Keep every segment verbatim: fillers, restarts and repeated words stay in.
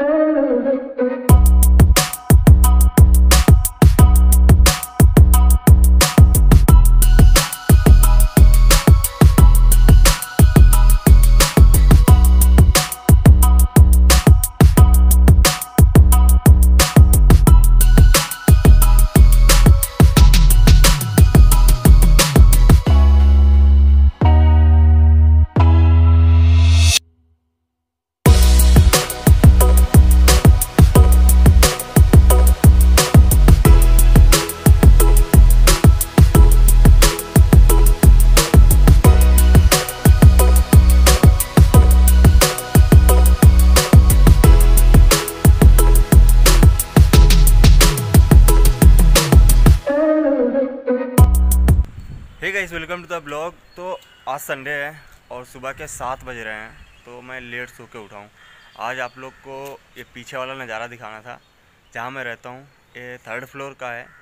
Hey guys, welcome to the blog. तो आज Sunday है और सुबह के सात बज रहे हैं, तो मैं लेट सो के उठा हूँ। आज आप लोग को ये पीछे वाला नज़ारा दिखाना था जहाँ मैं रहता हूँ। ये थर्ड फ्लोर का है,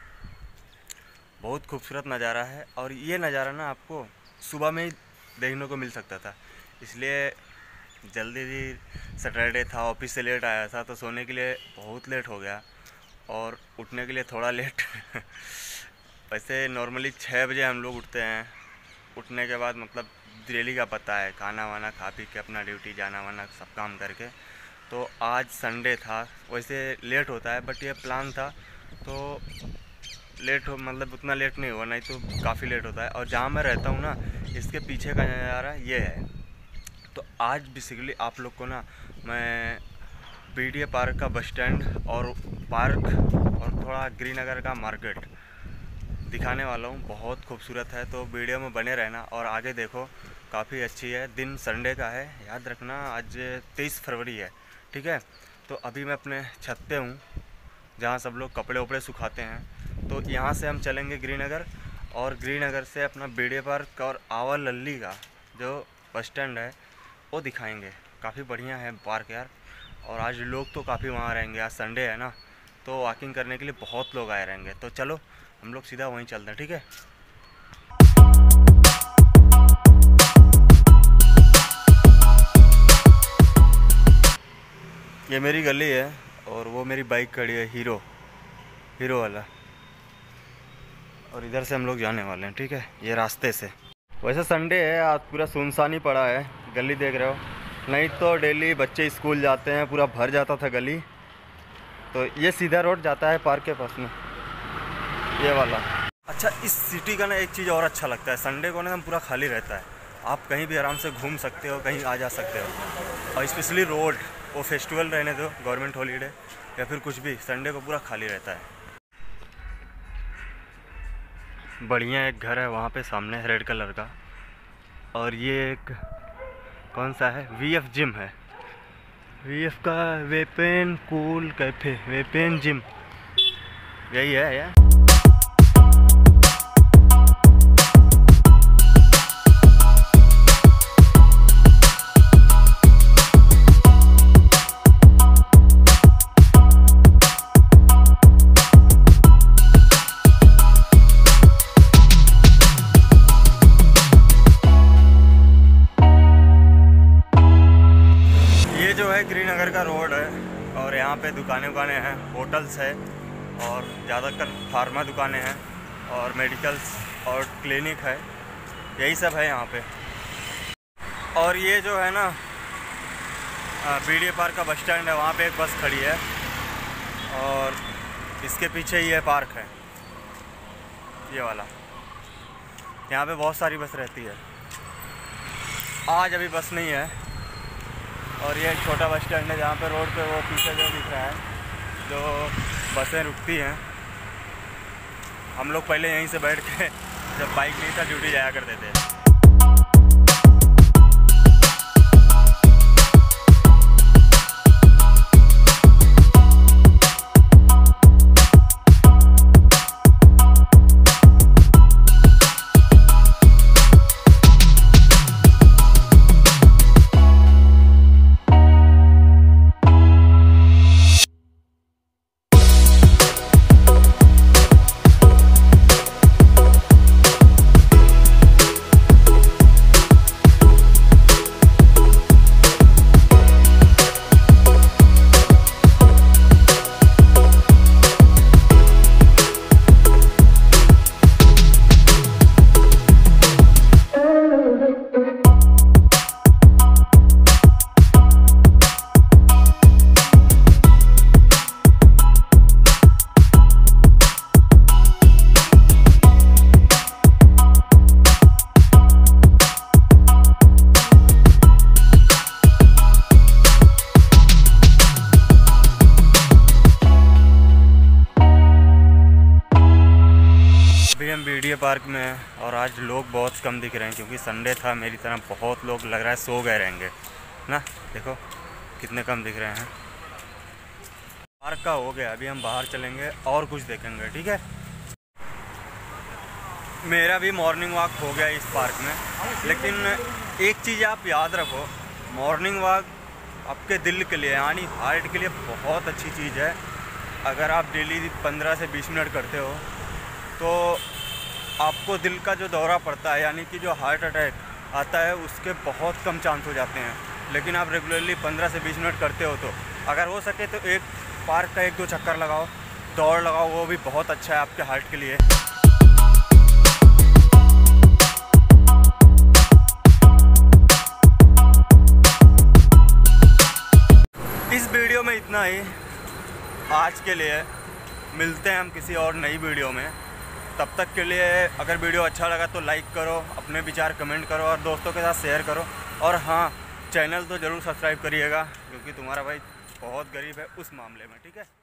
बहुत खूबसूरत नज़ारा है और ये नज़ारा ना आपको सुबह में ही देखने को मिल सकता था, इसलिए जल्दी ही सैटरडे था, ऑफिस से लेट आया था तो सोने के लिए बहुत लेट हो गया और उठने के लिए थोड़ा लेट वैसे नॉर्मली छः बजे हम लोग उठते हैं। उठने के बाद मतलब डेली का पता है, खाना वाना खा पी के अपना ड्यूटी जाना वाना सब काम करके। तो आज संडे था, वैसे लेट होता है बट ये प्लान था तो लेट हो मतलब उतना लेट नहीं हुआ, नहीं तो काफ़ी लेट होता है। और जहाँ मैं रहता हूँ ना, इसके पीछे का नज़ारा ये है। तो आज बेसिकली आप लोग को ना मैं बीडीए पार्क का बस स्टैंड और पार्क और थोड़ा ग्रीनगर का मार्केट दिखाने वाला हूँ। बहुत खूबसूरत है, तो वीडियो में बने रहना और आगे देखो, काफ़ी अच्छी है। दिन संडे का है, याद रखना आज तेईस फरवरी है, ठीक है। तो अभी मैं अपने छत पे हूँ जहाँ सब लोग कपड़े वपड़े सुखाते हैं। तो यहाँ से हम चलेंगे ग्रीनगर और ग्रीनगर से अपना बीडीए पार्क और आवा लल्ली का जो बस स्टैंड है वो दिखाएंगे। काफ़ी बढ़िया है पार्क यार, और आज लोग तो काफ़ी वहाँ रहेंगे, आज संडे है ना, तो वॉकिंग करने के लिए बहुत लोग आए रहेंगे। तो चलो हम लोग सीधा वहीं चलते हैं, ठीक है। ये मेरी गली है और वो मेरी बाइक खड़ी है, हीरो हीरो वाला, और इधर से हम लोग जाने वाले हैं, ठीक है, ये रास्ते से। वैसे संडे है, आज पूरा सुनसान ही पड़ा है, गली देख रहे हो, नहीं तो डेली बच्चे स्कूल जाते हैं, पूरा भर जाता था गली। तो ये सीधा रोड जाता है पार्क के पास में, ये वाला। अच्छा, इस सिटी का ना एक चीज़ और अच्छा लगता है, संडे को ना पूरा खाली रहता है, आप कहीं भी आराम से घूम सकते हो, कहीं आ जा सकते हो। और स्पेशली रोड, वो फेस्टिवल रहने दो, गवर्नमेंट हॉलीडे या फिर कुछ भी, संडे को पूरा खाली रहता है। बढ़िया एक घर है वहाँ पे सामने रेड कलर का, और ये एक कौन सा है, वीएफ जिम है, वीएफ का weapon cool cafe, weapon gym, यही है यार। ग्रीनगर का रोड है और यहाँ पे दुकानें दुकानें हैं, होटल्स है और ज़्यादातर फार्मा दुकानें हैं और मेडिकल्स और क्लिनिक है, यही सब है यहाँ पे। और ये जो है ना बीडीए पार्क का बस स्टैंड है, वहाँ पे एक बस खड़ी है और इसके पीछे ही है पार्क है, ये वाला। यहाँ पे बहुत सारी बस रहती है, आज अभी बस नहीं है। और ये एक छोटा बस स्टैंड है जहाँ पे रोड पे वो पीछे जो दिख रहा है, जो बसें रुकती हैं। हम लोग पहले यहीं से बैठ के, जब बाइक नहीं था, ड्यूटी जाया करते थे। वीडियो पार्क में है और आज लोग बहुत कम दिख रहे हैं क्योंकि संडे था। मेरी तरह बहुत लोग लग रहा है सो गए रहेंगे ना। देखो कितने कम दिख रहे हैं। पार्क का हो गया, अभी हम बाहर चलेंगे और कुछ देखेंगे, ठीक है। मेरा भी मॉर्निंग वॉक हो गया इस पार्क में, लेकिन एक चीज़ आप याद रखो, मॉर्निंग वॉक आपके दिल के लिए यानी हार्ट के लिए बहुत अच्छी चीज़ है। अगर आप डेली पंद्रह से बीस मिनट करते हो तो आपको दिल का जो दौरा पड़ता है यानी कि जो हार्ट अटैक आता है उसके बहुत कम चांस हो जाते हैं। लेकिन आप रेगुलरली पंद्रह से बीस मिनट करते हो तो अगर हो सके तो एक पार्क का एक दो चक्कर लगाओ, दौड़ लगाओ, वो भी बहुत अच्छा है आपके हार्ट के लिए। इस वीडियो में इतना ही आज के लिए। मिलते हैं हम किसी और नई वीडियो में। तब तक के लिए अगर वीडियो अच्छा लगा तो लाइक करो, अपने विचार कमेंट करो और दोस्तों के साथ शेयर करो। और हाँ, चैनल तो ज़रूर सब्सक्राइब करिएगा क्योंकि तुम्हारा भाई बहुत गरीब है उस मामले में, ठीक है।